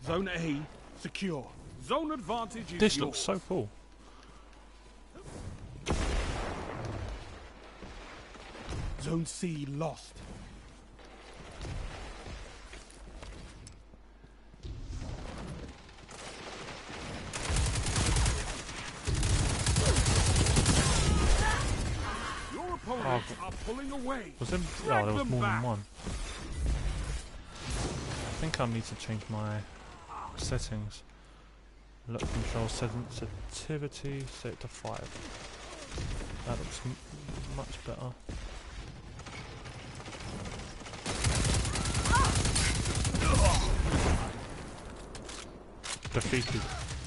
Zone A secure. Zone advantage is This yours. looks so cool. Zone C lost. Your opponents are pulling away. Was there? Oh, there was more than one. I think I need to change my settings. Look, control sensitivity, set it to 5. That looks much better. Defeated.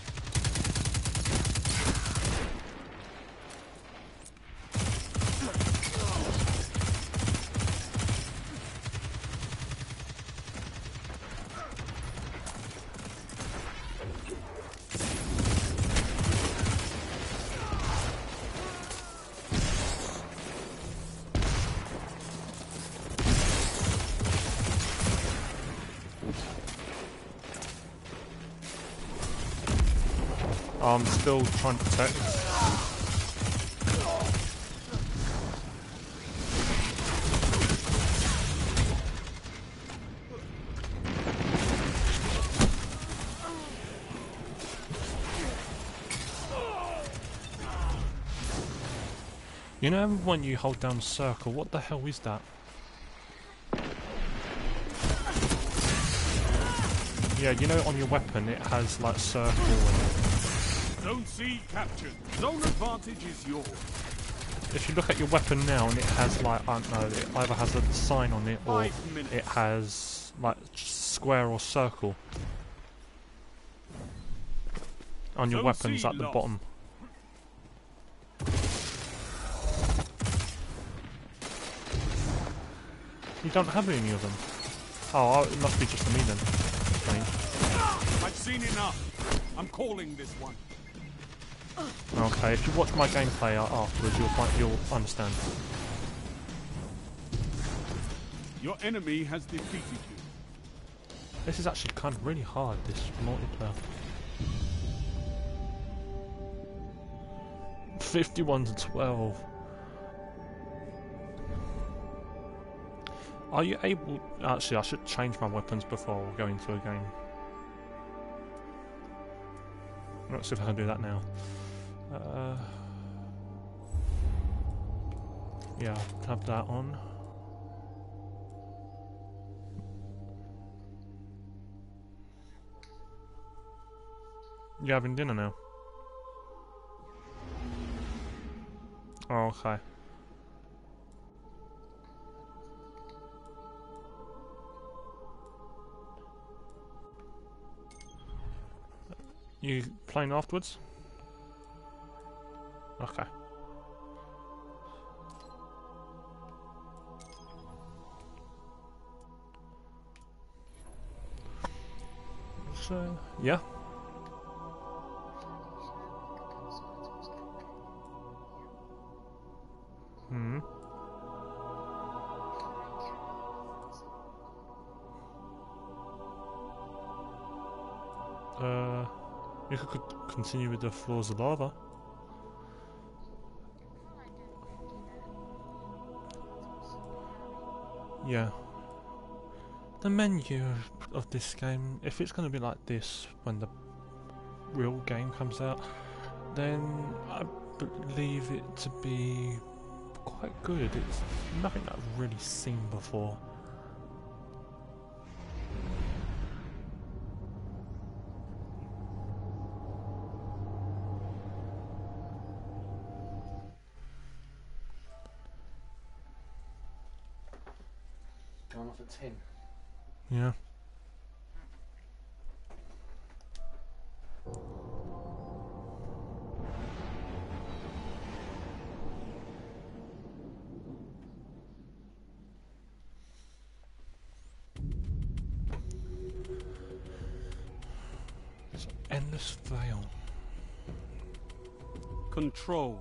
I'm still trying to protect. You know when you hold down circle, what the hell is that? Yeah, you know on your weapon it has like circle and... Zone C captured. Zone advantage is yours. If you look at your weapon now and it has like, I don't know, it either has a sign on it or it has like square or circle on your weapons at the bottom. You don't have any of them. Oh, it must be just for me then. Strange. I've seen enough. I'm calling this one. Okay, if you watch my gameplay afterwards, you'll understand. Your enemy has defeated you. This is actually kind of really hard, this multiplayer. 51 to 12. Are you able... Actually, I should change my weapons before I go into a game. Let's see if I can do that now. Yeah, I'll have that on. You having dinner now? Oh, okay. You playing afterwards? Okay. So, yeah. Hmm. You could continue with the floors of lava. Yeah. The menu of this game, if it's going to be like this when the real game comes out, then I believe it to be quite good. It's nothing that I've really seen before. Going off a 10. Yeah. It's Endless Veil. Control.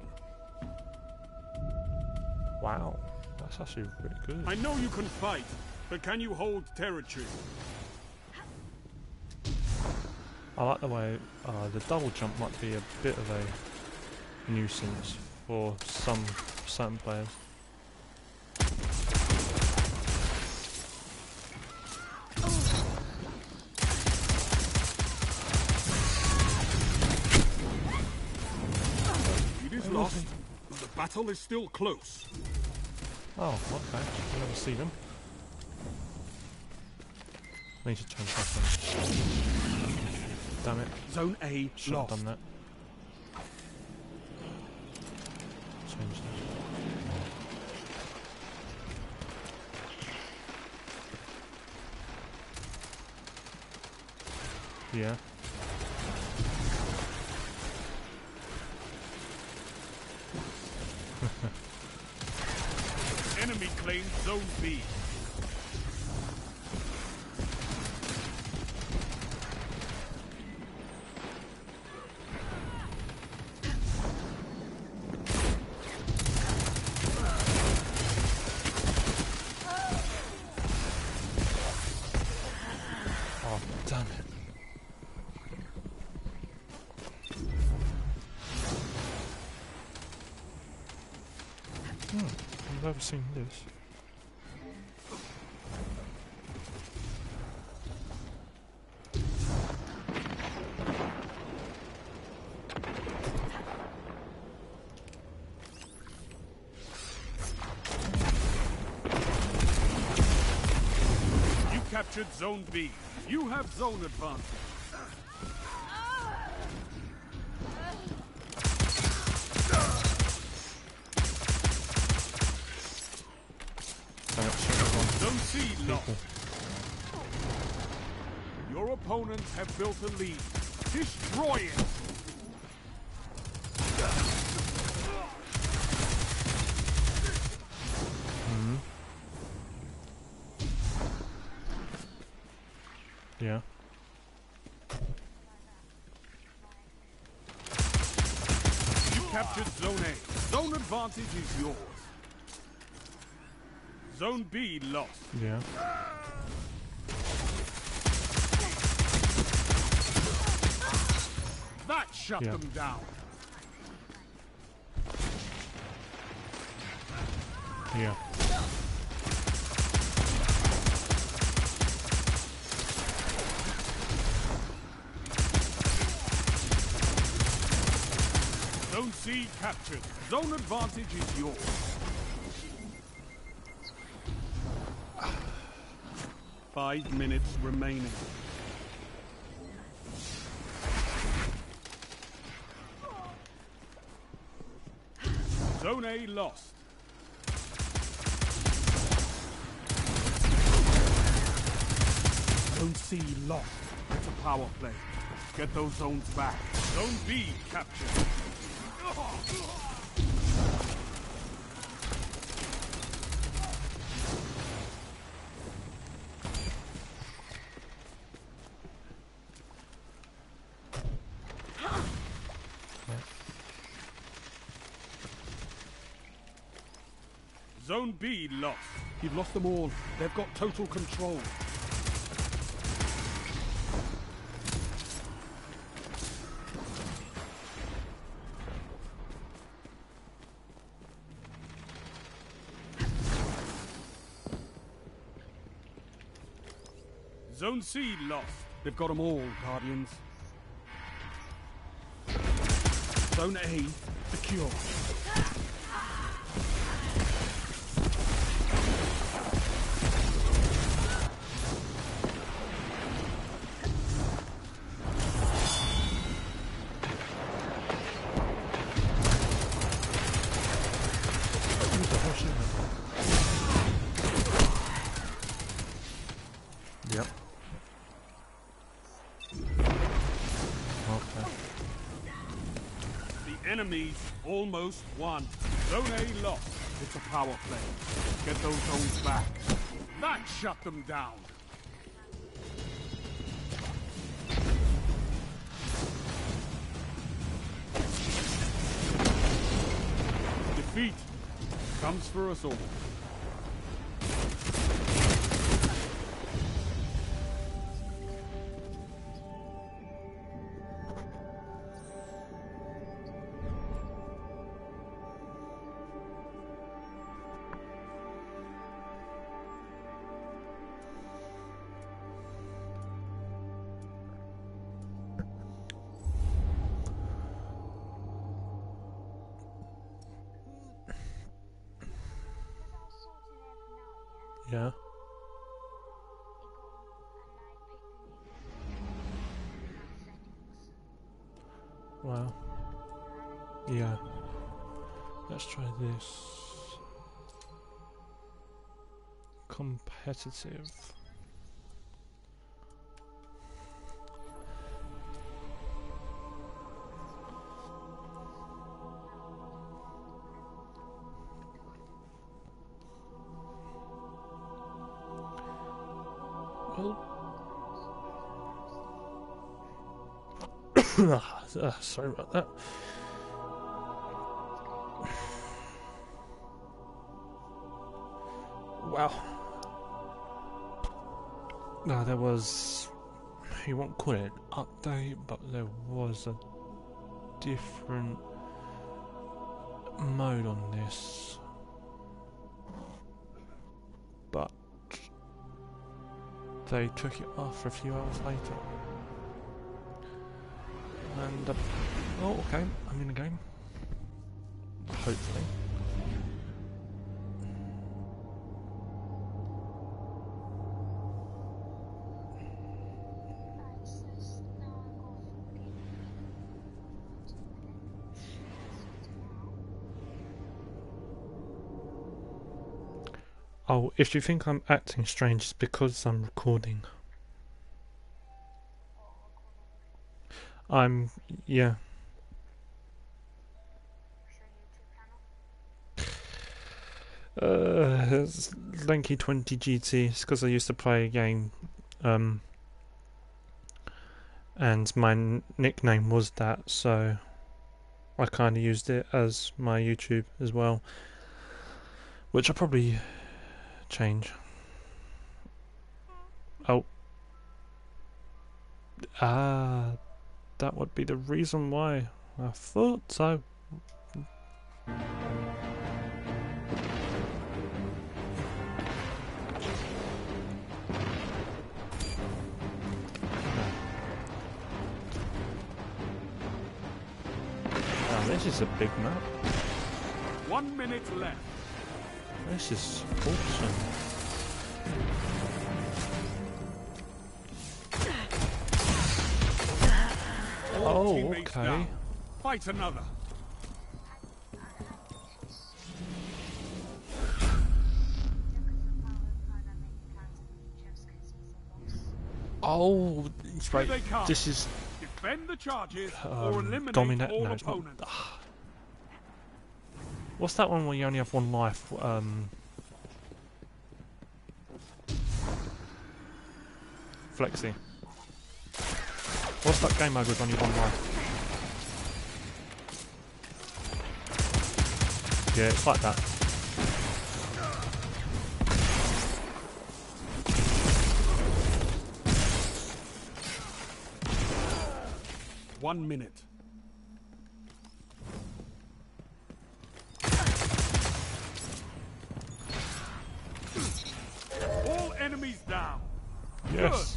Wow, that's actually really good. I know you can fight, but can you hold territory? I like the way the double jump might be a bit of a nuisance for certain players. It is lost, but the battle is still close. Oh, okay. I never see them. I need to change that. Damn it. Zone A Should have lost. done that. Change that. Yeah. Enemy claims Zone B. Oh, damn it. I've never seen this. You captured Zone B. You have zone advantage. Damn it, shit, come on. Zone C lost. People. Your opponents have built a lead. Destroy it! Yeah. You captured Zone A. Zone advantage is yours. Zone B lost. Yeah. That shut Yeah. them down. Yeah. Zone C captured. Zone advantage is yours. Five minutes remaining. Zone A lost. Zone C lost. It's a power play. Get those zones back. Zone B captured. Zone B lost. You've lost them all. They've got total control. Zone C lost. They've got them all, Guardians. Zone A secure. Who the hell shooting at me? Yep. Okay. The enemy's almost won. Zone A lost. It's a power play. Get those zones back. That shut them down. Defeat comes for us all. Yeah. Well. Yeah. Let's try this. Competitive. Well, sorry about that. Wow. No, there was, you won't call it an update, but there was a different mode on this. But they took it off a few hours later. And, oh, okay, I'm in the game. Hopefully. Oh, if you think I'm acting strange, it's because I'm recording. Yeah. It's Lanky 20 GT. It's because I used to play a game, and my nickname was that, so I kind of used it as my YouTube as well, which I'll probably change. Oh. That would be the reason why. I thought so. Oh, this is a big map. 1 minute left. This is awesome. Oh, okay. Down. Fight another. Oh, right. This is defend the charges or eliminate dominate. all No, it's not. opponents. What's that one where you only have one life? Flexi. What's that game mode with only one life? Yeah, it's like that. One minute. All enemies down. Yes.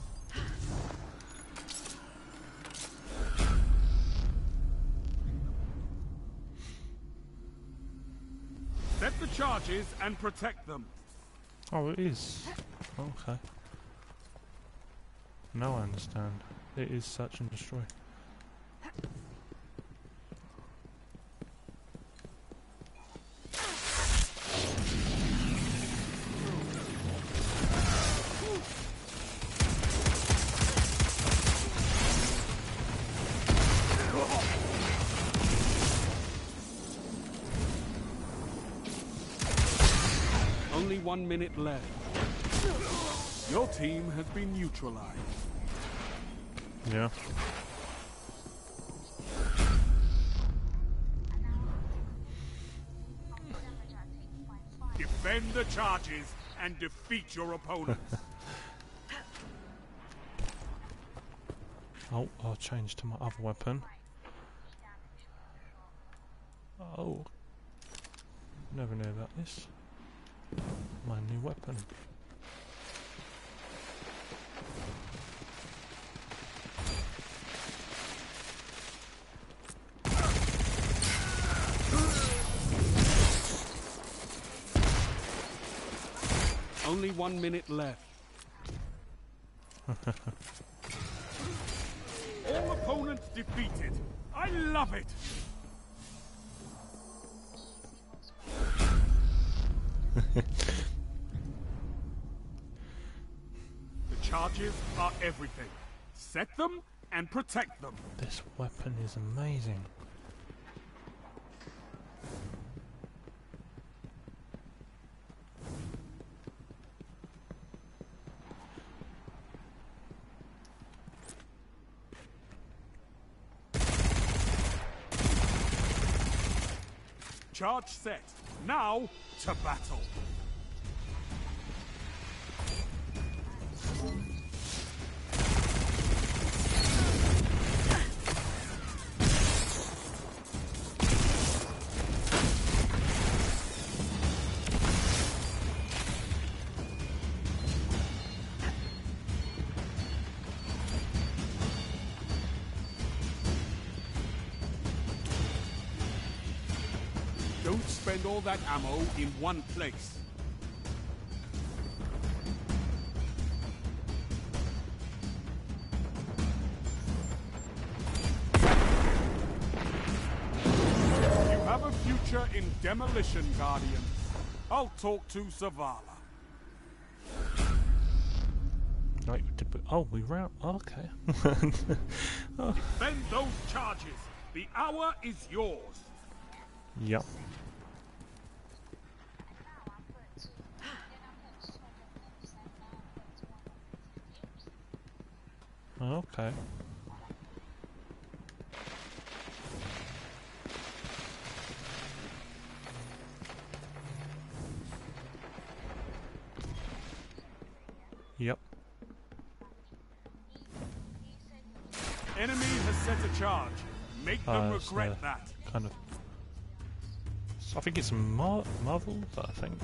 Set the charges and protect them. Oh, it is. Okay. Now I understand. It is search and destroy. Only 1 minute left. Your team has been neutralized. Yeah. Defend the charges and defeat your opponents. Oh, I'll change to my other weapon. Oh. Never knew about this. My new weapon. Only 1 minute left. All opponents defeated. I love it. The charges are everything. Set them and protect them. This weapon is amazing. Charge set. Now to battle. Don't spend all that ammo in one place. You have a future in demolition, Guardian. I'll talk to Zavala. Right, oh, we ran. Okay. Oh. Defend those charges. The hour is yours. Yep. Okay. Yep. Enemy has set a charge. Make them regret that. Kind of. I think it's Marvel, I think.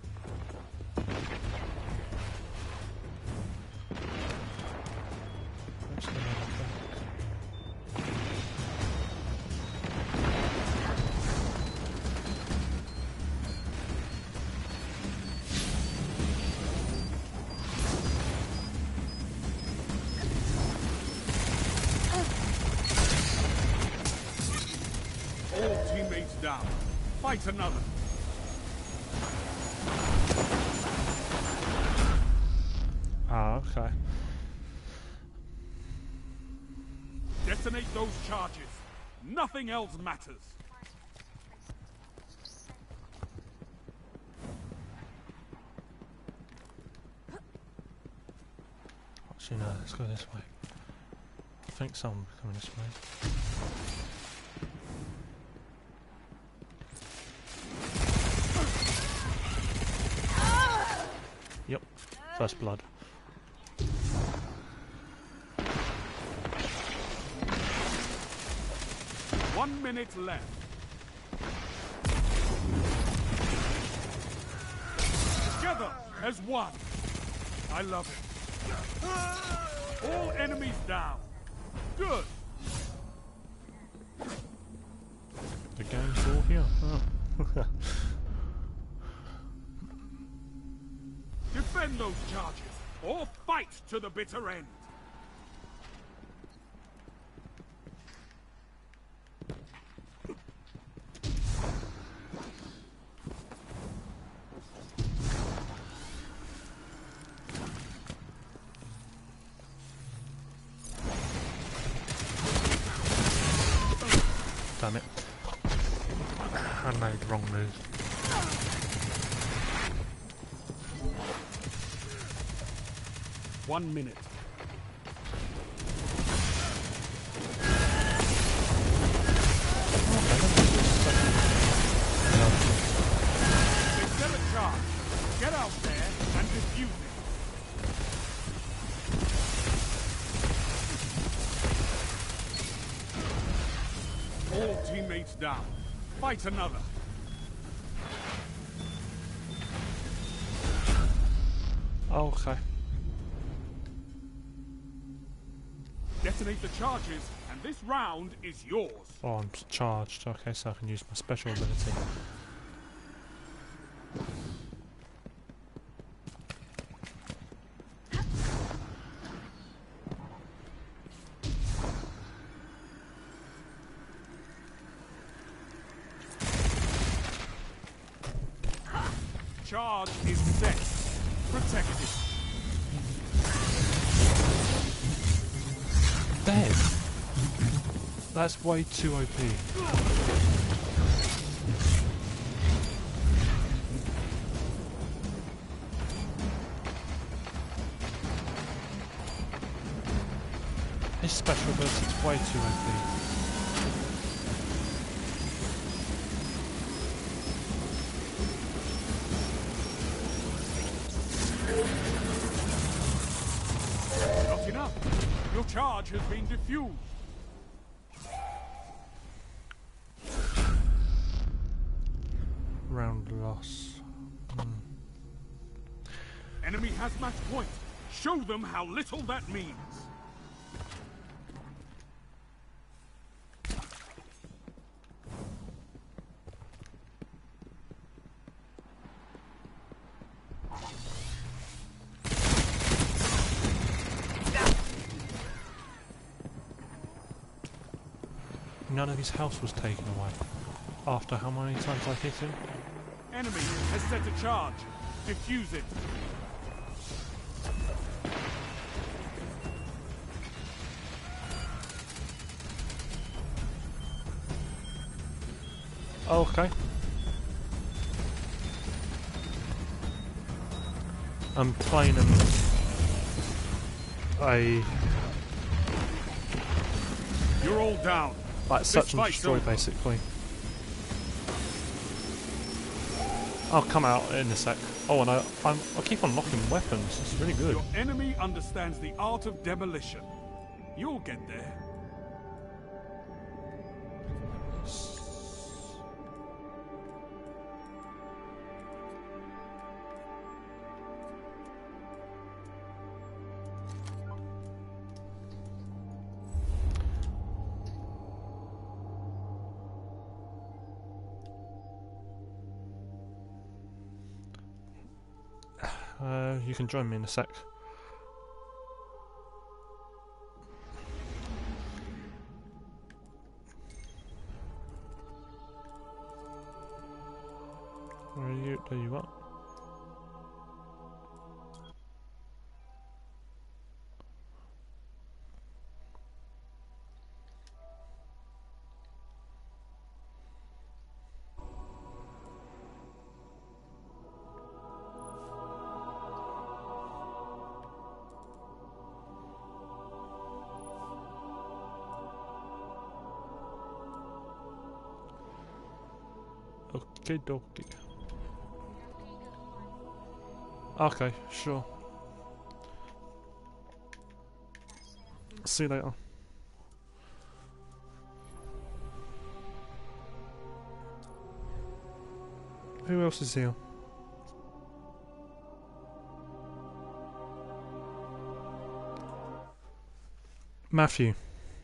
All teammates down. Fight another. Ah, okay. Detonate those charges. Nothing else matters. Actually, no, let's go this way. I think someone will be coming this way. Yep, first blood. One minute left. Together as one. I love it. All enemies down. Good. The game's all here. Oh. Defend those charges, or fight to the bitter end. Damn it. I made the wrong move. One minute. They set a charge. Get out there and defuse it. All teammates down. Fight another. Okay. Detonate the charges, and this round is yours. Oh, I'm charged. Okay, so I can use my special ability. charge is set. Protect it. Dead. That's way too OP. His special burst is way too OP. Not enough. Your charge has been diffused. Round loss. Enemy has match point. Show them how little that means. None of his health was taken away. After how many times I hit him? Enemy has set a charge. Defuse it. Oh, okay. I'm playing You're all down. like search and destroy over. basically. I'll come out in a sec. Oh, and I keep unlocking weapons. It's really good. Your enemy understands the art of demolition. You'll get there. You can join me in a sec. Where are you? There you are. Okay, dokie. Okay, sure. See you later. Who else is here? Matthew.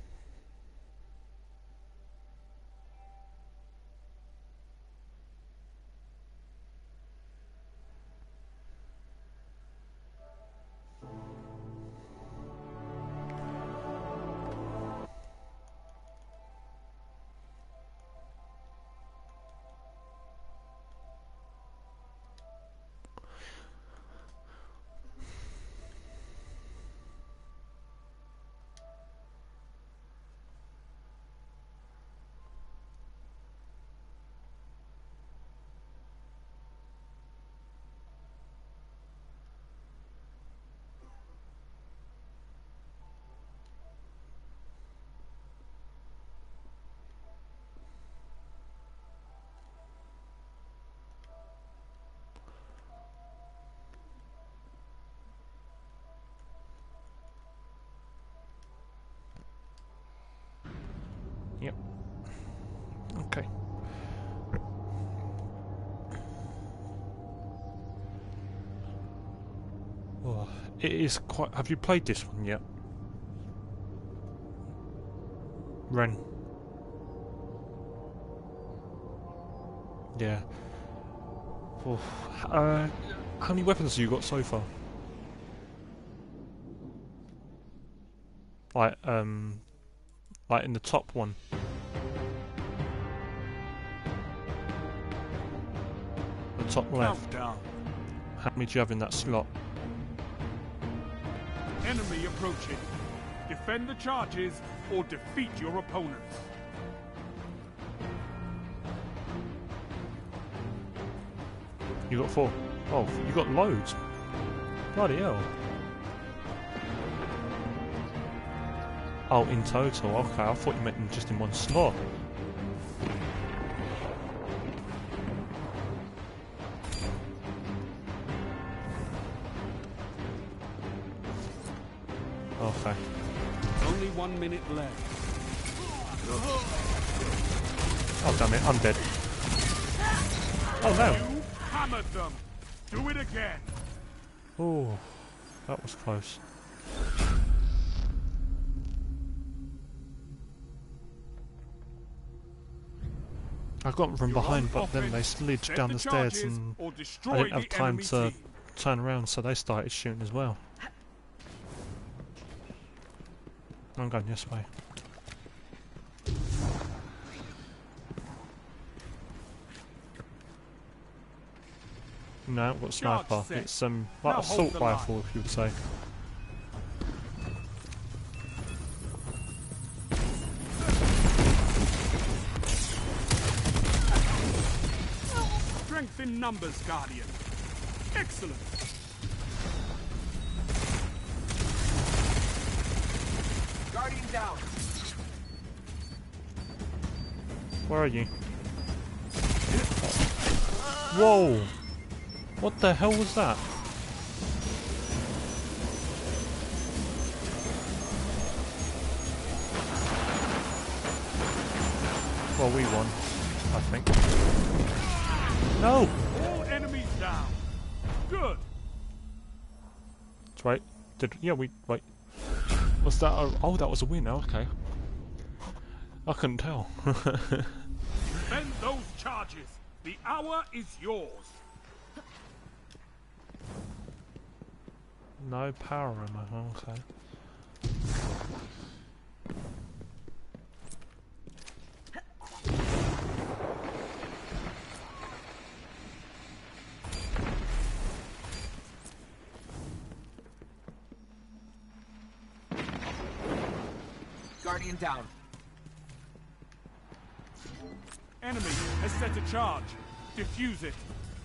Yep. Okay. Oh, it is quite. Have you played this one yet? Ren. Yeah. Oh, how many weapons have you got so far? Like in the top one. The top left. Countdown. How many do you have in that slot? Enemy approaching. Defend the charges or defeat your opponent. You got 4. Oh, you got loads. Bloody hell. Oh, in total. Okay, I thought you meant just in one slot. Okay. Only 1 minute left. Oh damn it, I'm dead. Oh no. You hammered them. Do it again. Oh, that was close. I got them from behind, but then they slid down the stairs and I didn't have time to turn around, so they started shooting as well. I'm going this way. No, I've got sniper. It's like assault rifle, if you would say. Strength in numbers, Guardian. Excellent. Guardian down. Where are you? Whoa! What the hell was that? Well, we won, I think. No! All enemies down. Good. That's right. Wait. Was that oh, that was a win, okay. I couldn't tell. Defend those charges. The hour is yours. No power ammo, okay. Guardian down. Enemy has set a charge. Defuse it.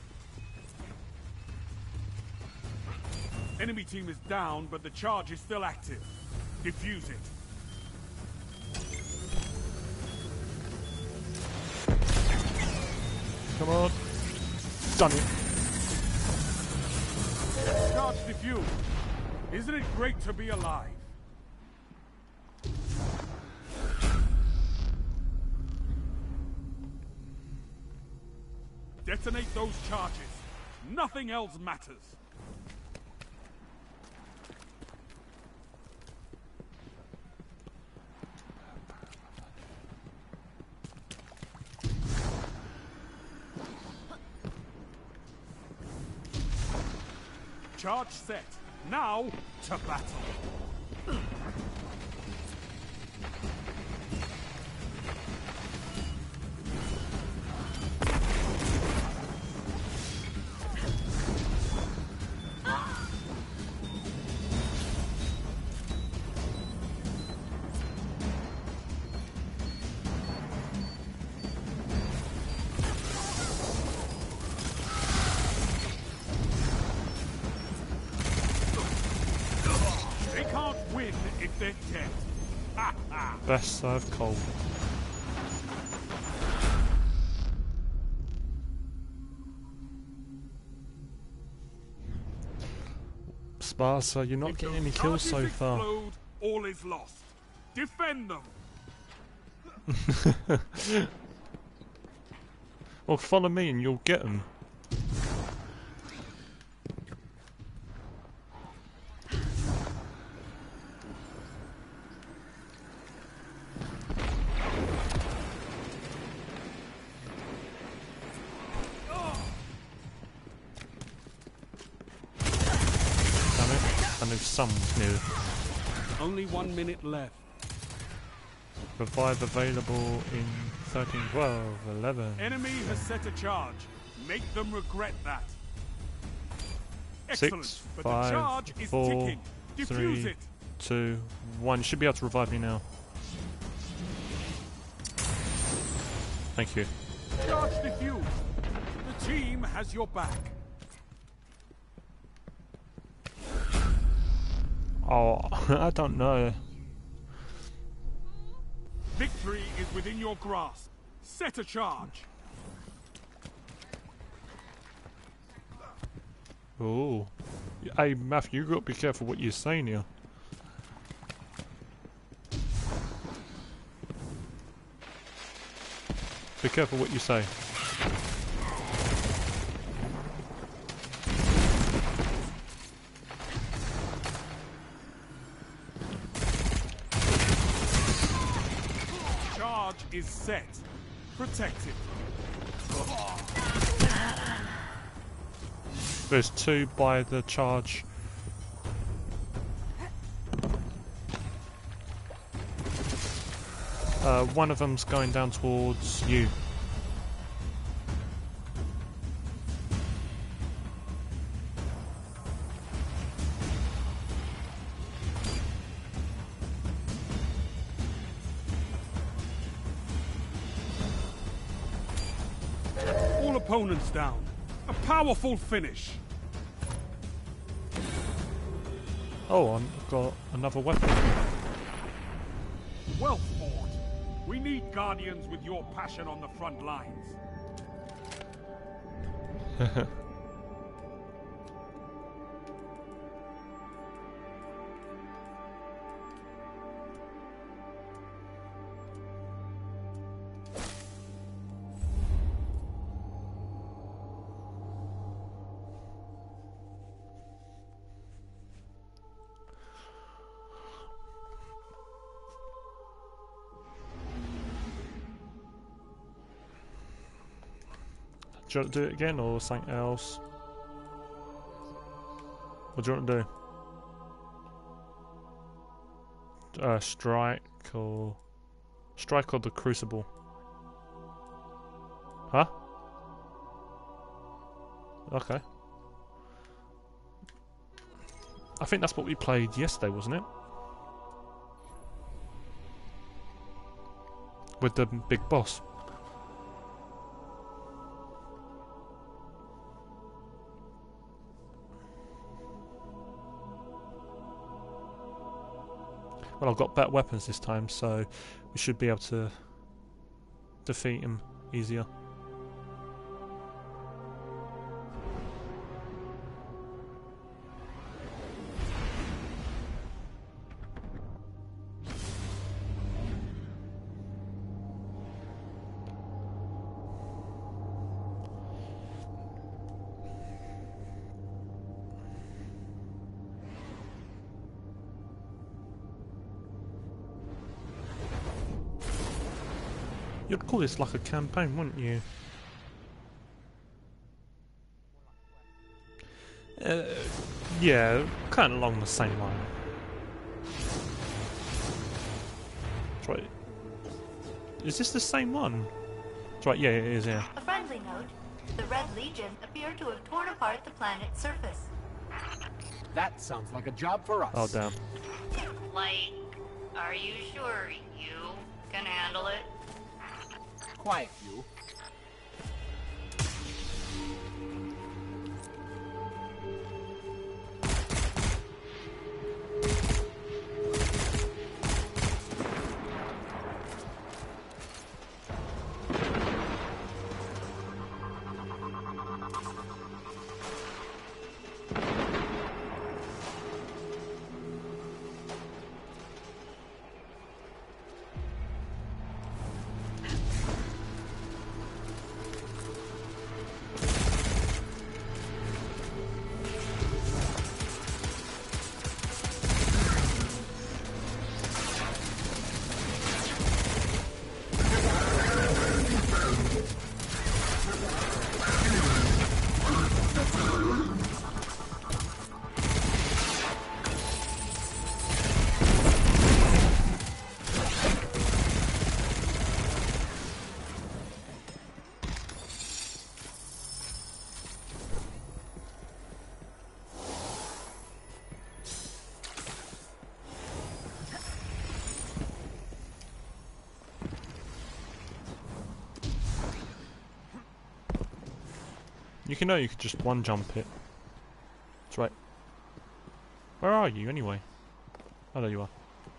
Enemy team is down, but the charge is still active. Defuse it. Come on. Done it. Charge defused. Isn't it great to be alive? Detonate those charges. Nothing else matters. Charge set. Now to battle. If they're dead. Ha ha! Best served cold. Sparsa, you're not getting any kills so far. Explode, all is lost. Defend them. Well, follow me and you'll get them. Someone's new. Only 1 minute left. Revive available in 13, 12, 11. Enemy has set a charge. Make them regret that. Excellent, 6, but 5, the charge is 4, ticking. Defuse 3, it. 2, 1. You should be able to revive me now. Thank you. Charge defused. The team has your back. Oh, I don't know. Victory is within your grasp. Set a charge. Oh. Hey, Matthew, you got to be careful what you're saying here. Be careful what you say. Charge is set. Protect it. There's 2 by the charge. One of them's going down towards you. All opponents down. A powerful finish. Oh, I've got another weapon. Well fought. We need guardians with your passion on the front lines. Do you want to do it again or something else? What do you want to do? Strike or the Crucible? Huh? Okay. I think that's what we played yesterday, wasn't it? With the big boss. Well, I've got better weapons this time, so we should be able to defeat him easier. You'd call this like a campaign, wouldn't you? Yeah, kind of along the same line. That's right. Is this the same one? That's right, yeah, it is, yeah. A friendly note. The Red Legion appear to have torn apart the planet's surface. That sounds like a job for us. Oh, damn. Like, are you sure you can handle it? Quiet, you. You could just one jump it. That's right. Where are you anyway? Oh, there you are.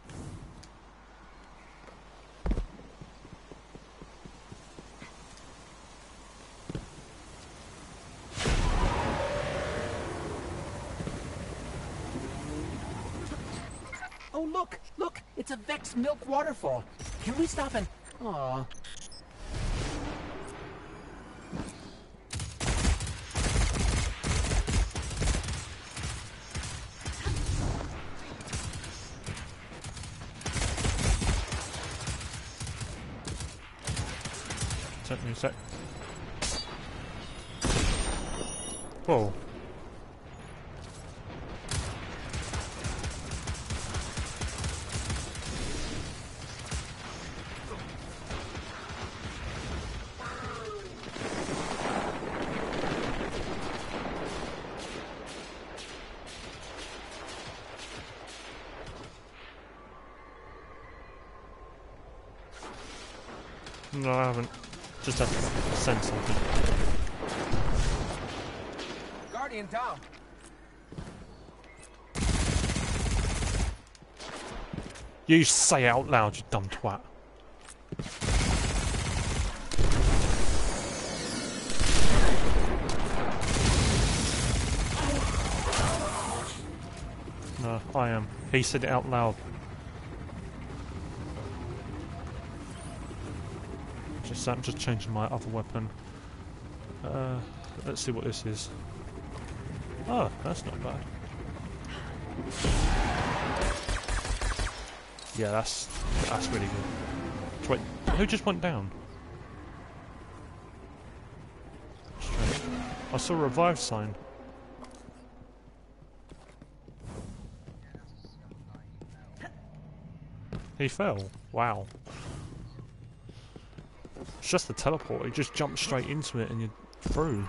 Oh, look! Look! It's a Vex Milk waterfall. Can we stop and... Aw. Take me a sec. Whoa. No, I haven't. Just have to send something. Guardian down. You say it out loud, you dumb twat. No, I am. He said it out loud. I'm just changing my other weapon. Let's see what this is. Oh, that's not bad. Yeah, that's really good. Wait, who just went down? Strange. I saw a revive sign. He fell. Wow. It's just the teleport, you just jump straight into it and you're through.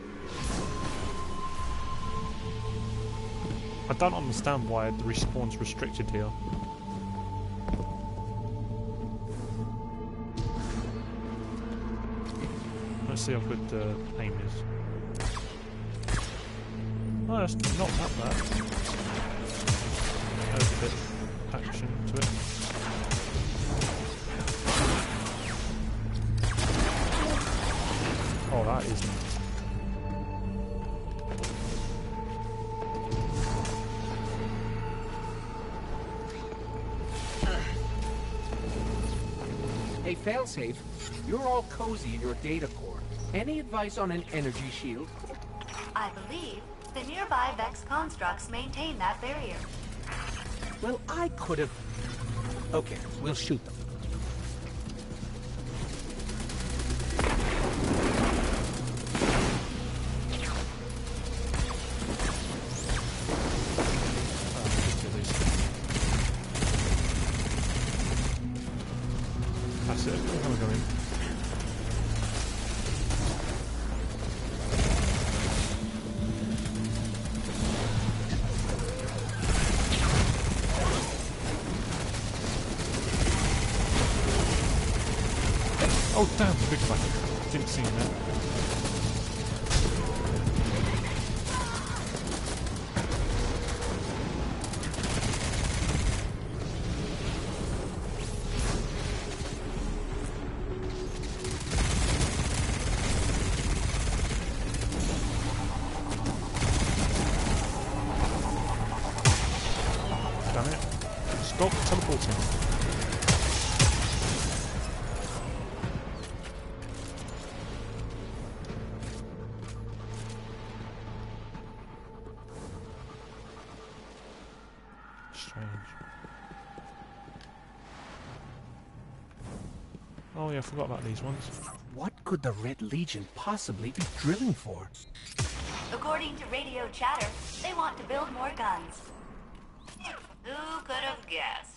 I don't understand why the respawn's restricted here. Let's see how good the aim is. Oh, that's not that bad. There's a bit of action to it. Oh, that isn't. Hey, Failsafe, you're all cozy in your data core. Any advice on an energy shield? I believe the nearby Vex constructs maintain that barrier. Well, I could have... Okay, we'll shoot them. That's it. I'm gonna go in. Oh damn, big fucker. Didn't see him there. Damn it. Stop teleporting. Strange. Oh yeah, I forgot about these ones. What could the Red Legion possibly be drilling for? According to radio chatter, they want to build more guns. Who could have guessed?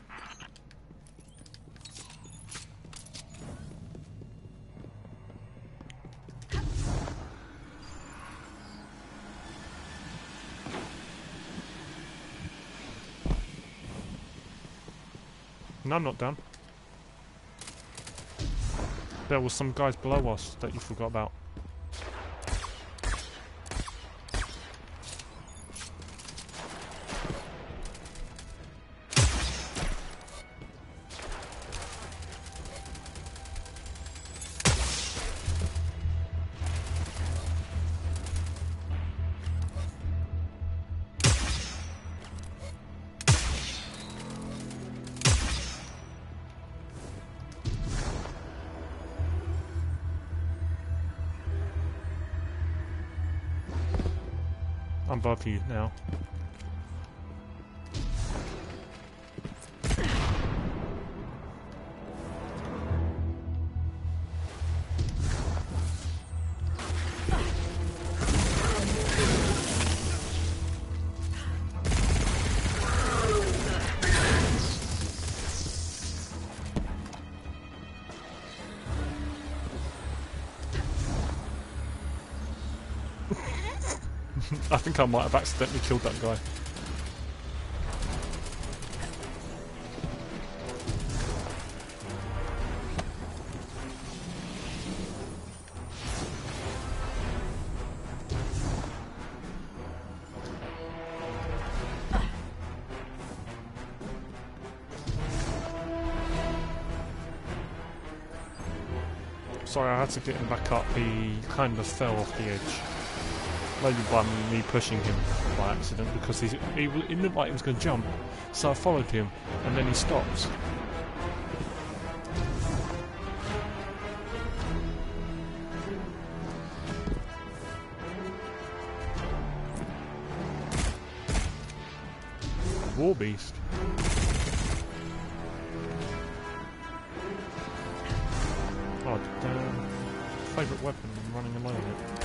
No, I'm not done. There was some guys below us that you forgot about. I'm above you now. I think I might have accidentally killed that guy. Sorry, I had to get him back up. He kind of fell off the edge. Maybe by me pushing him by accident, because he looked like he was going to jump, so I followed him, and then he stopped. War beast. Oh damn! Favourite weapon. I'm running alone with it.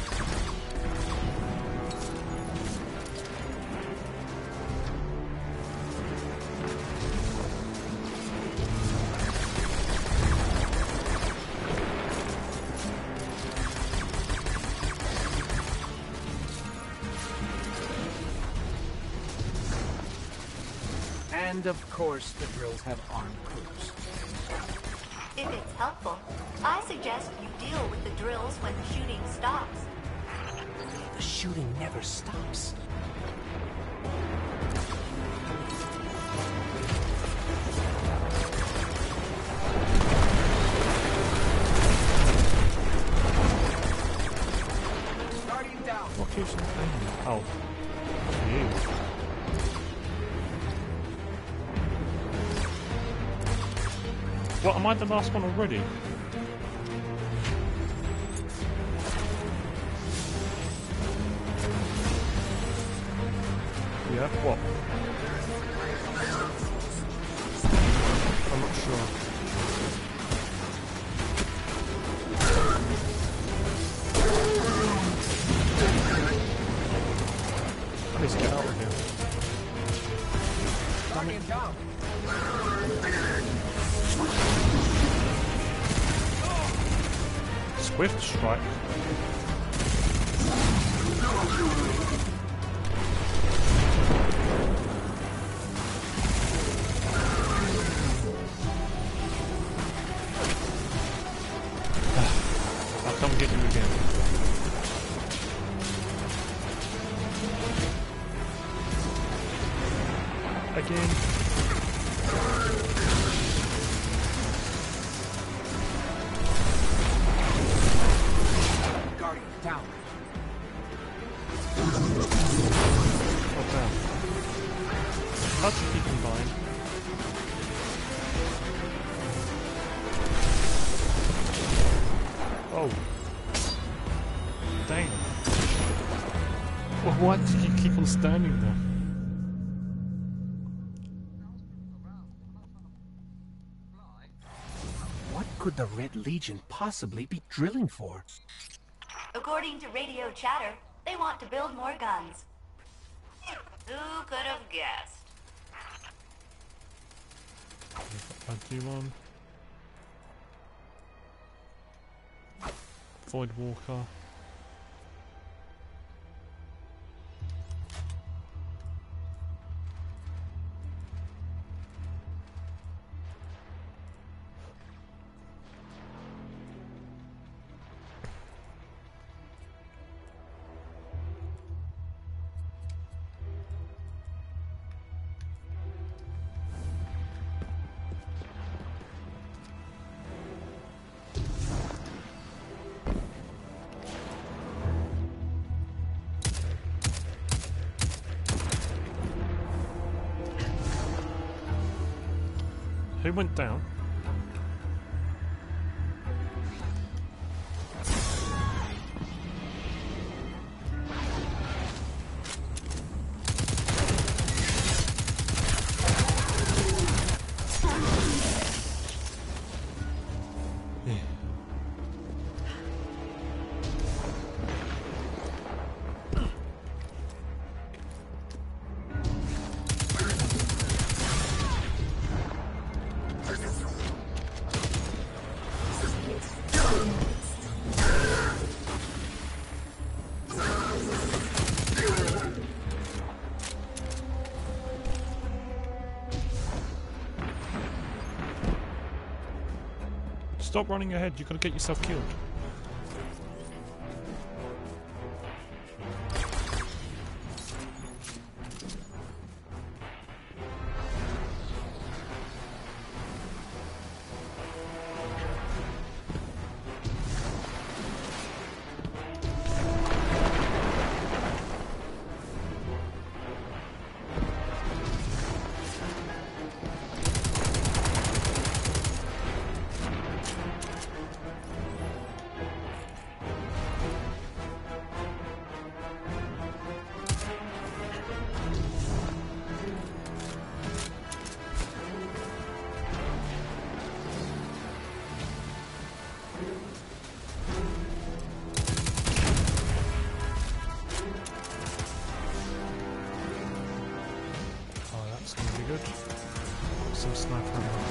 And of course, the drills have armed crews. If it's helpful, I suggest you deal with the drills when the shooting stops. The shooting never stops. Starting down. What keeps him aiming? Oh, you. What, am I the last one already? Yeah, what? I'm not sure. I need to get out of here. Starting down. Swift strike. I'll come get you again. Again. Down. Oh damn. How'd you keep in line? Oh. Dang. Well, why did you keep on standing there? What could the Red Legion possibly be drilling for? According to radio chatter, they want to build more guns. Who could have guessed? I do one. Void Walker. Who went down? Stop running ahead, you're gonna get yourself killed. Good. Some sniper ammo.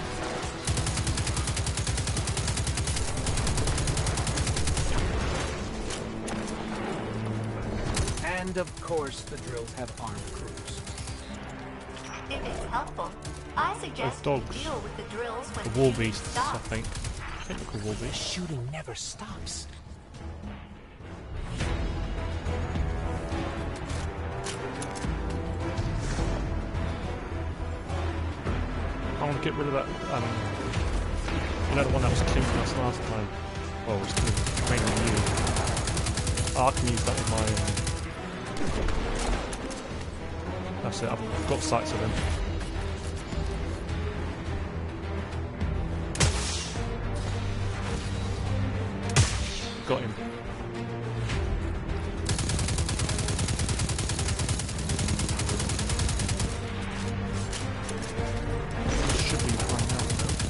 And of course, the drills have armed crews. If it's helpful, I suggest Oh, you dogs. deal with the drills when The wall shooting beasts, I stops. think. Technical wall The beasts. shooting never stops. I want to get rid of that, you know, the one that was killing us last time? Well, it was mainly you. Oh, I can use that with my, that's it, I've got sights of them. Got him. Should be fine now.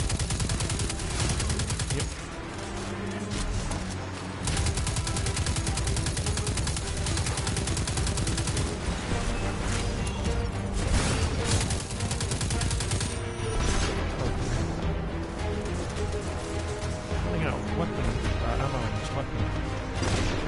Yep. Running out of weapon, ammo on this weapon.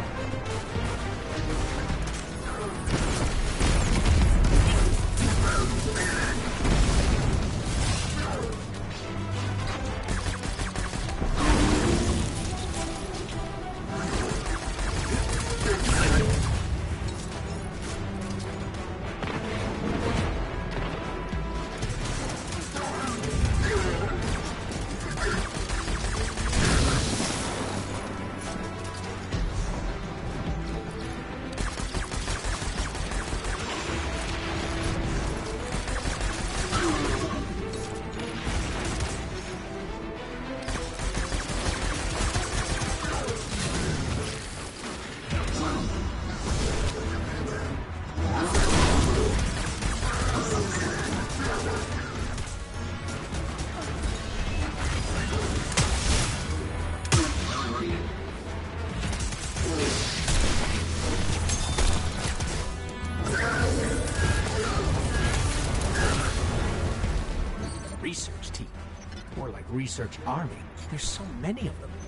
Research team. More like research army. There's so many of them.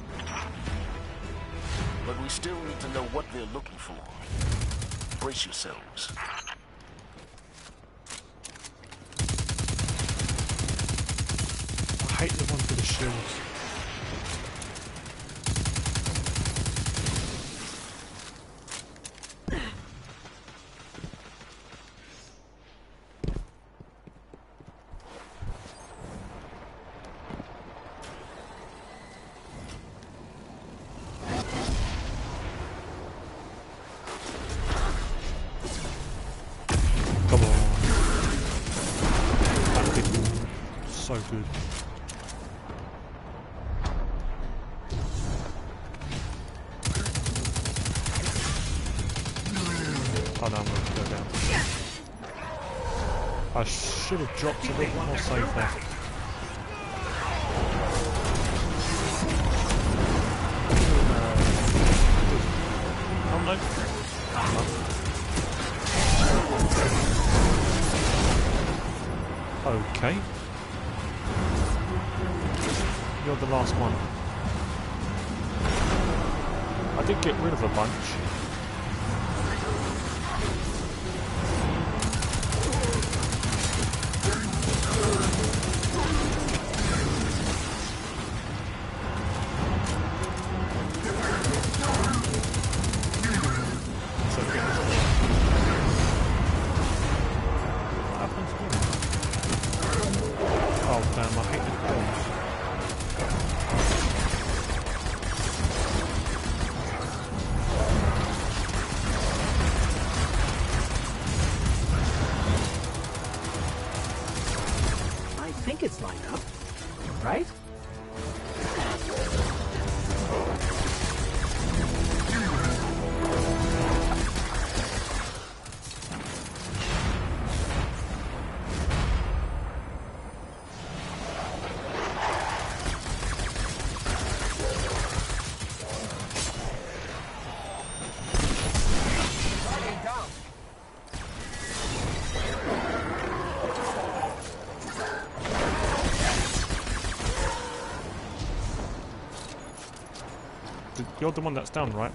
But we still need to know what they're looking for. Brace yourselves. I hate the ones with the shields. Come on. That would be so good. Oh no, I'm going to go down. I should have dropped a bit more safe there. Oh no. Okay. You're the last one. I did get rid of a bunch. targets line up, right? You're the one that's down, right?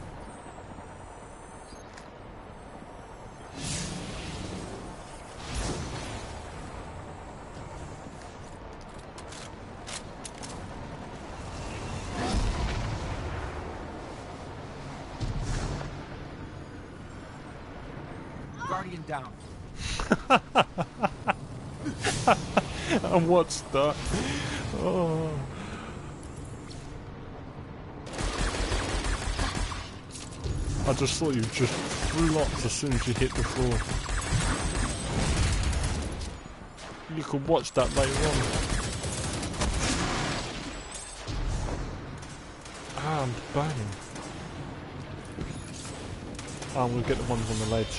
Guardian down. And what's that? Oh. I just thought you just flopped as soon as you hit the floor. You could watch that later on. Ah, I'm burning. Oh, I'm gonna get the ones on the ledge.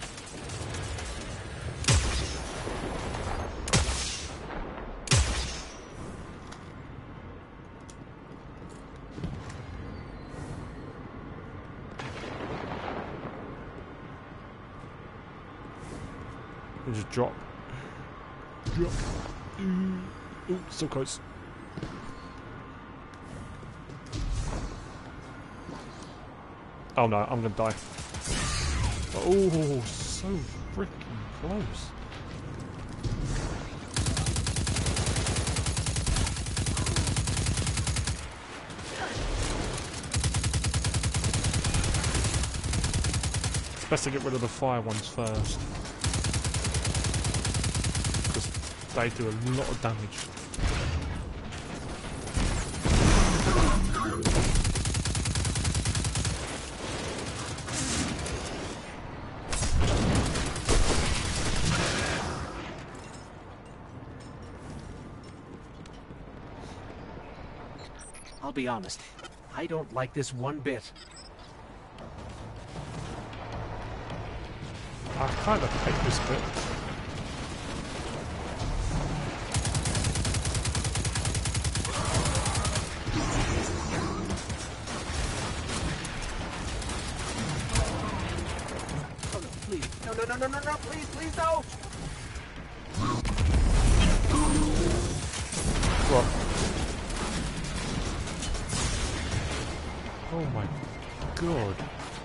Just drop. Drop. Ooh, so close. Oh no, I'm gonna die. Oh, so freaking close. It's best to get rid of the fire ones first. They do a lot of damage. I'll be honest, I don't like this one bit. I kind of hate this bit. No, please don't! What? Oh my god.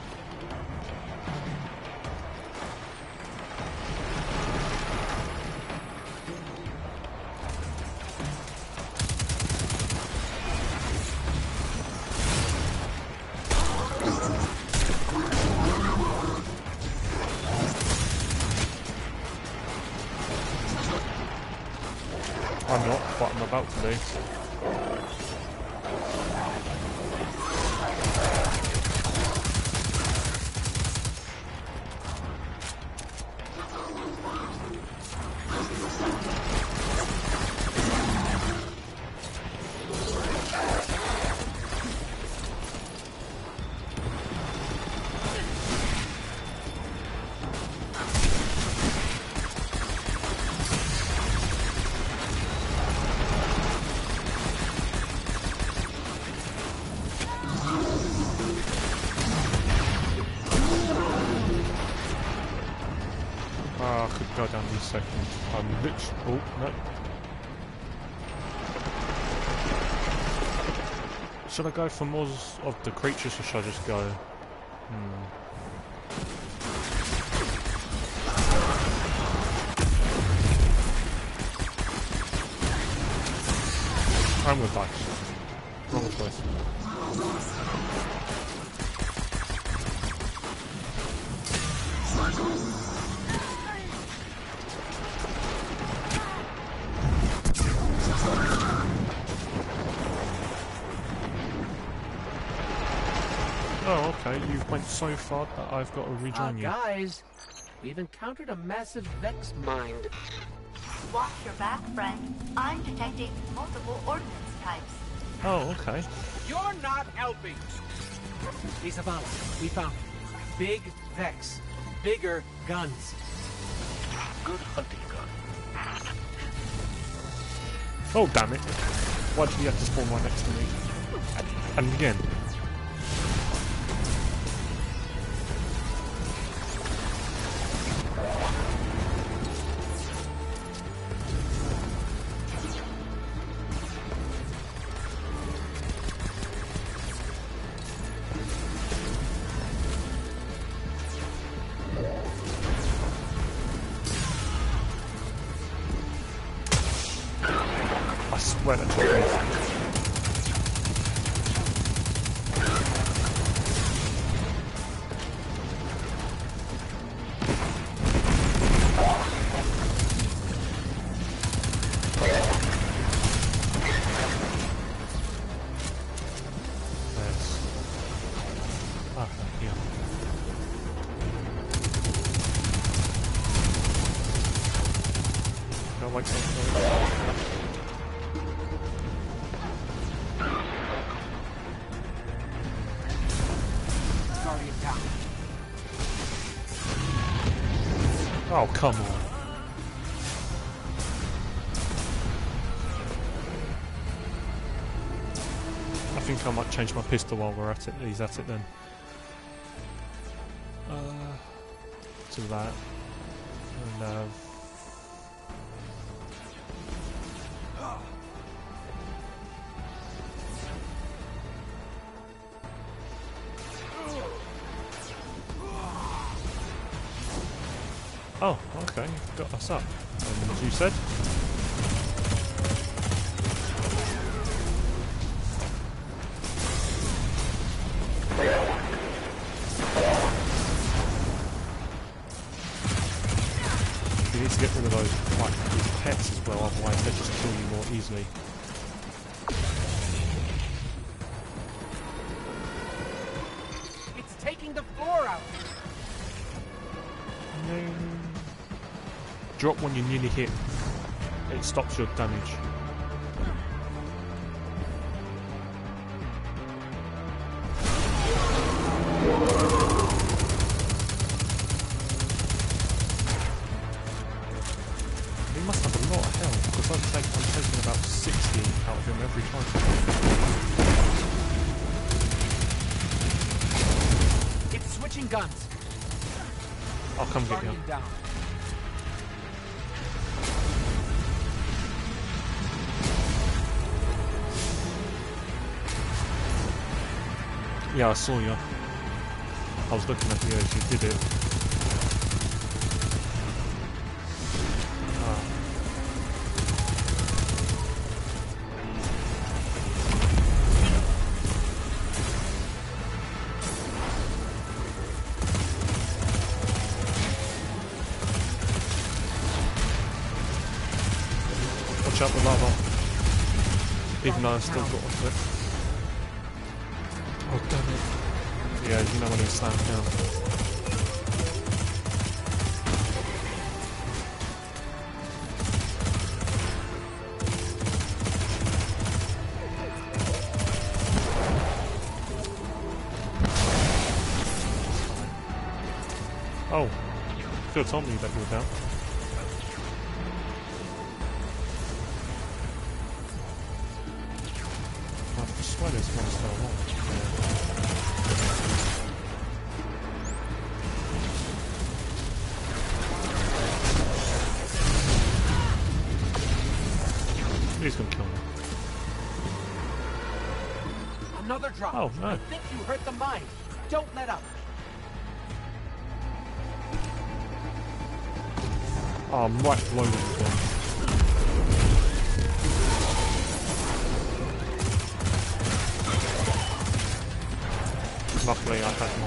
I'm not, but I'm about to be. I could go down in a second. I'm literally... Oh, no. Should I go for more of the creatures or should I just go... I'm gonna die. Wrong choice. Oh, okay, you've went so far that I've got to rejoin you. Guys, we've encountered a massive Vex mind. Watch your back, friend. I'm detecting multiple ordnance types. Oh, okay. You're not helping. Hey, Zavala, we found Big Vex. Bigger guns. Good hunting gun. Oh, damn it. Why did he have to spawn right next to me? And again. I swear that took me. Oh, come on. I think I might change my pistol while we're at it. He's at it then. To that. And oh, okay, got us up. And as you said. You need to get rid of those, like, these pets as well, otherwise they just kill you more easily. It's taking the floor out. Drop when you nearly hit. It stops your damage. He must have a lot of health, because I'm taking about 60 out of him every time. It's switching guns. I'll come get you. Down. Yeah, I saw you. I was looking at you as you did it. Watch out the lava. Even though I've still got off it. Oh, damn it. Yeah, you know when he slammed down. Oh, Phil told me that you were down. I swear there's one still alive. He's gonna kill me. Another drop. Oh, no. I think you hurt the mine. Don't let up. Oh, I'm right below them as well. Luckily I had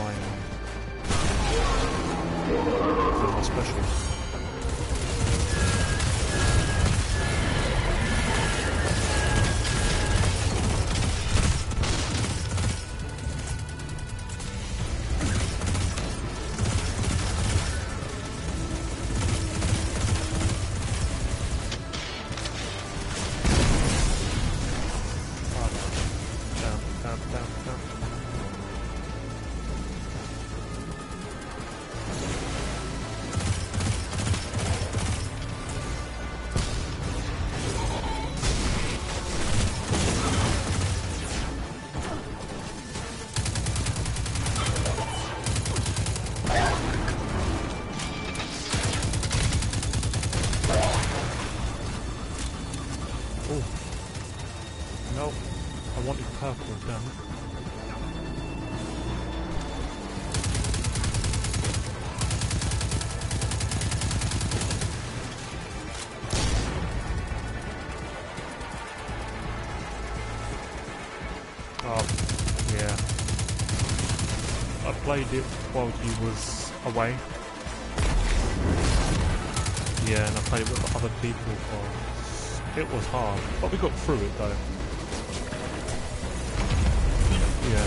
my special. Oh. No. I wanted purple, damn it. Oh, yeah. I played it while you was away. Yeah, and I played it with other people. It was hard, but we got through it though. Yeah.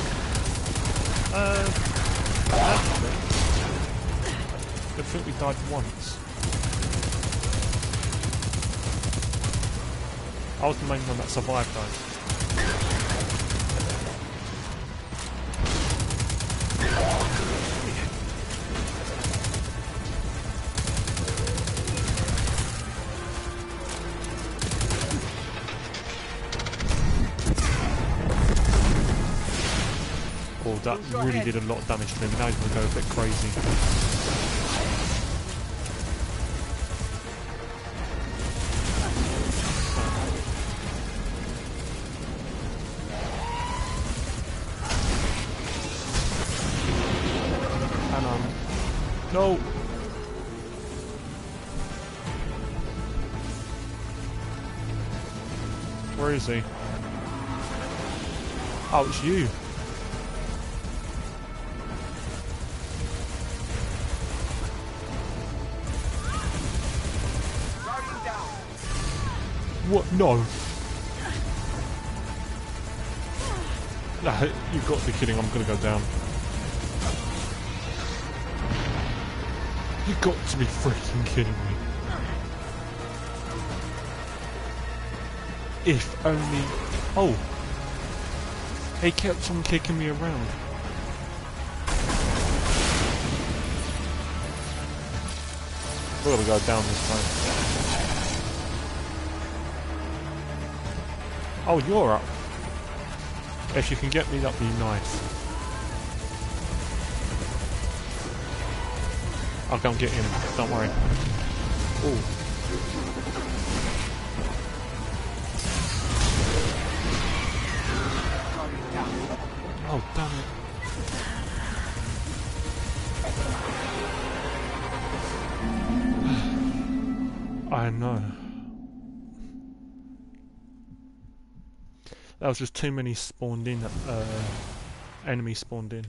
Actually, I think we died once. I was the main one that survived though. That really did a lot of damage to him. Now he's going to go a bit crazy. And no! Where is he? Oh, it's you! What? No. Nah, you've got to be kidding, I'm gonna go down. You've got to be freaking kidding me. If only... Oh! He kept on kicking me around. We're gonna go down this time. Oh, you're up. If you can get me, that'd be nice. I'll go and get him, don't worry. Ooh. Oh, damn it. I know. That was just too many spawned in, enemies spawned in.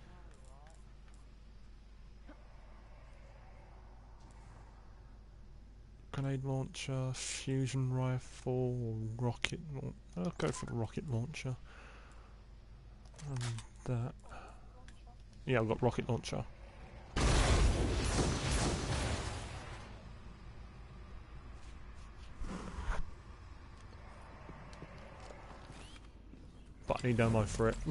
Grenade launcher, fusion rifle, rocket launcher. I'll go for the rocket launcher. And that. Yeah, I've got rocket launcher. But I need ammo for it.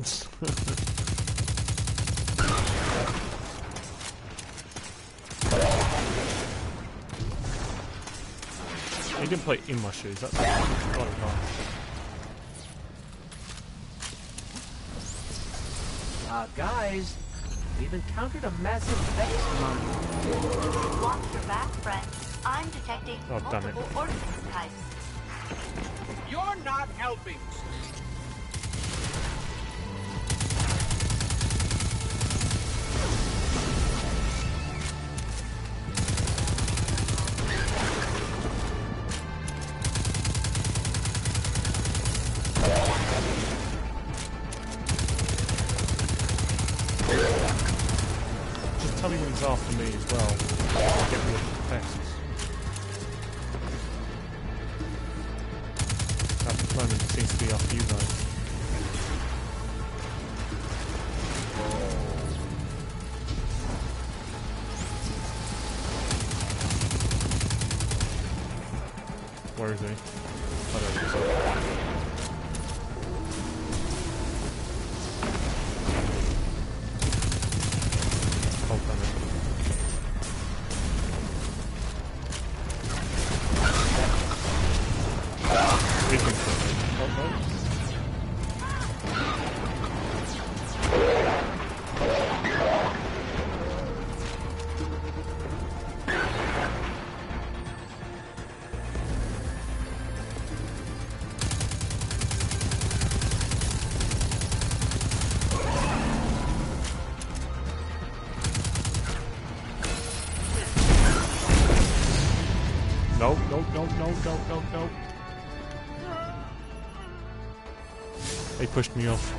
He didn't play in my shoes, that's quite nice. Guys, we've encountered a massive Vex mine. Watch your back, friend. I'm detecting damn it. multiple ordnance types. You're not helping. Tell me when he's after me as well. I'll get rid of the pests. At the moment it seems to be after you guys. Where is he? I don't know. No, no, no, no, no, no, no. He pushed me off.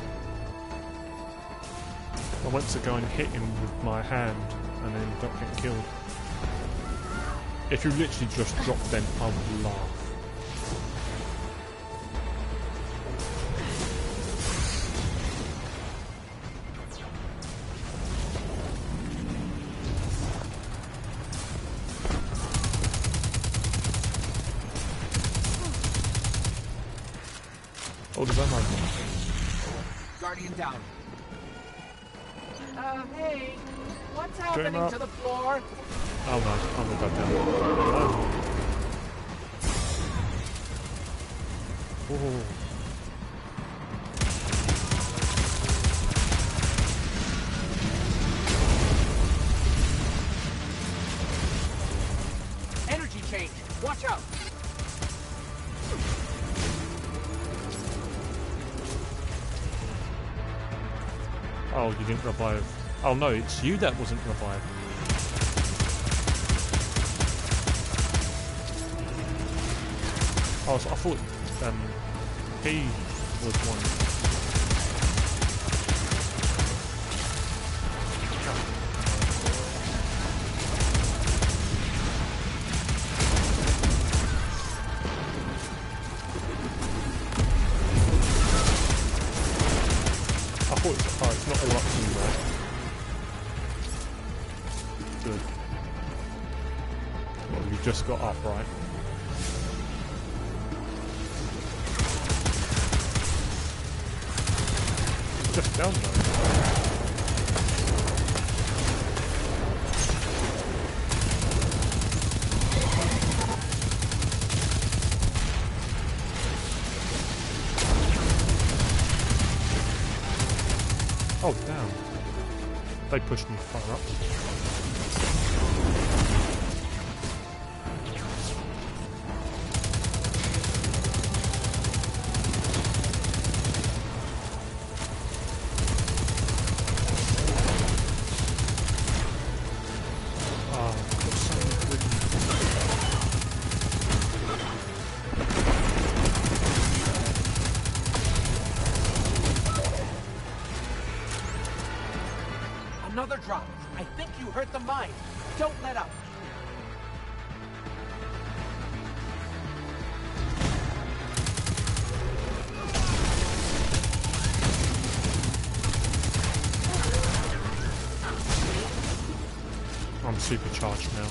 I went to go and hit him with my hand and then got getting killed. If you literally just dropped then I would laugh. Oh, there's ammo. Guardian down. Hey, what's Dream happening up. to the floor? Oh no, I'm gonna go down. Oh. Energy change. Watch out. Oh, you didn't revive. Oh no, it's you that wasn't revived. Oh, so I thought he was one. I thought it's not erupting, right? Good. Well, you just got up, right? Just down though. Oh damn. They pushed me far up. Another drop. I think you hurt the mine. Don't let up. I'm supercharged now.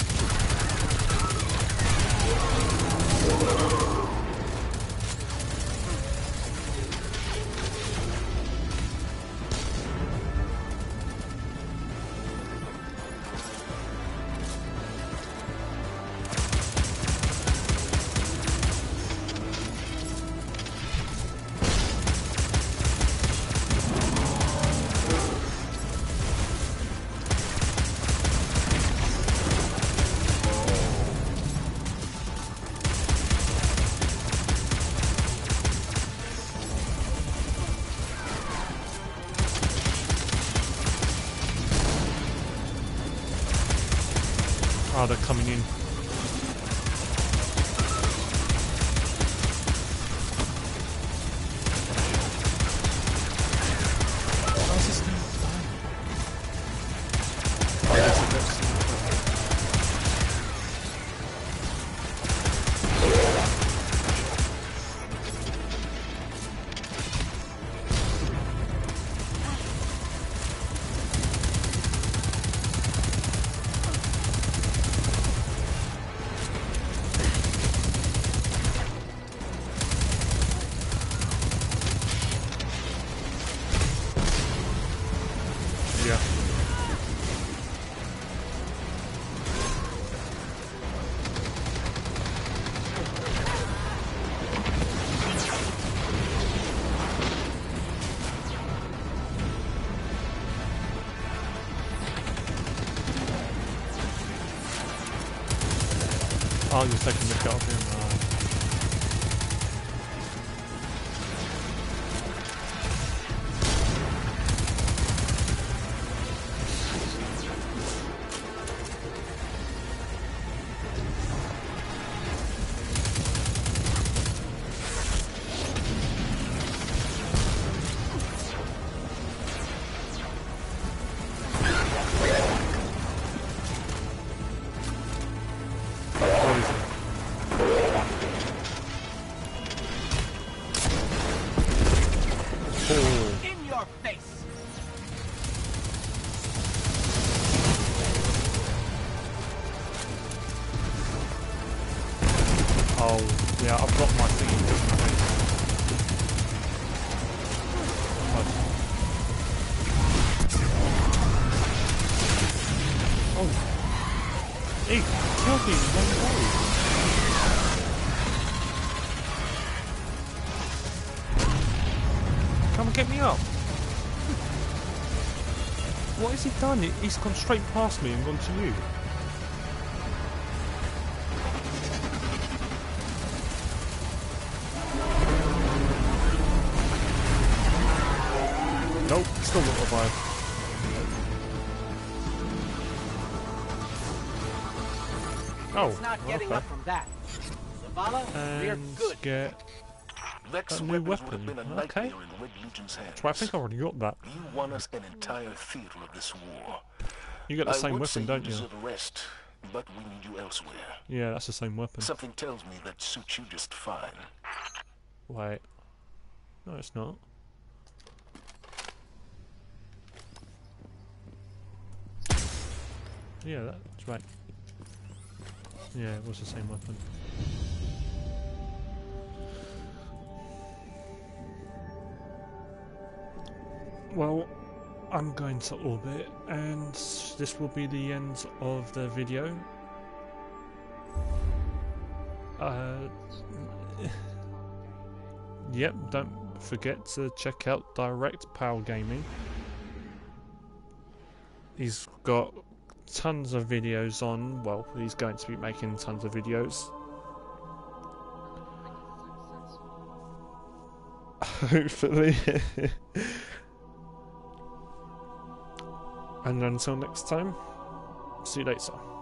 Oh, they're coming in. Why is this thing dying? Oh, yes, that's yeah. Oh, you're taking the cut off him. Oh, yeah, I've got my thingy just now. Oh. He killed me in one go. Come and get me up. What has he done? He's gone straight past me and gone to you. Nope, still not revive. Oh, It's not getting okay. up from that. Zavala, we're And good. get Vex a new weapons would have weapon. been a Okay. nightmare in the Red Legion's hands. Well, I think I already got that. You won us an entire theater of this war. You get the I same would say weapon, don't you? deserve a rest, but we need you elsewhere. Yeah, that's the same weapon. Something tells me that suits you just fine. Wait. No, it's not. Yeah, that's right. Yeah, it was the same weapon. Well, I'm going to orbit, and this will be the end of the video. Yep, don't forget to check out Direct Power Gaming. He's got tons of videos on, well, he's going to be making tons of videos. Hopefully. And until next time, see you later.